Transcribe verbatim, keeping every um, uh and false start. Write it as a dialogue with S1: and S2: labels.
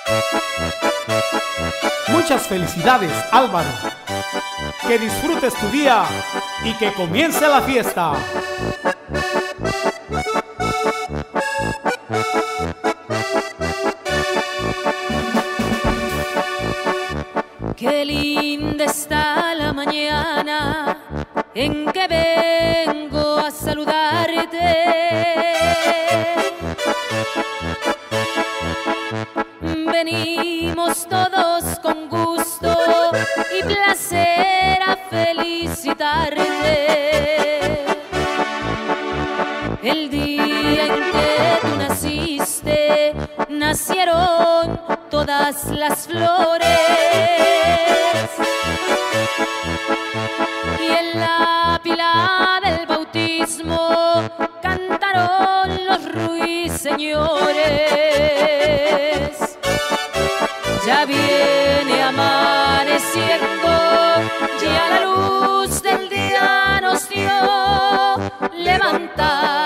S1: Muchas felicidades, Álvaro. Que disfrutes tu día y que comience la fiesta.
S2: Qué linda está la mañana en que vengo a saludarte. Venimos todos con gusto y placer a felicitarte. El día en que tú naciste, nacieron todas las flores. Y en la pila del bautismo cantaron los ruiseñores. Ya viene amaneciendo, ya la luz del día nos dio levantar.